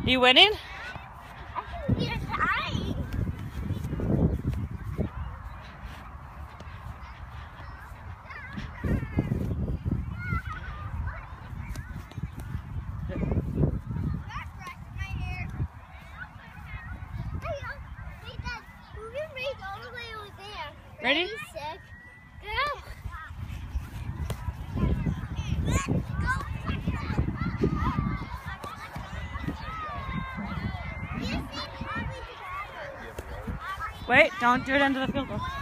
You winning? I think you're tying. Ready? Sick. Go. Wait, don't do it into the field goal.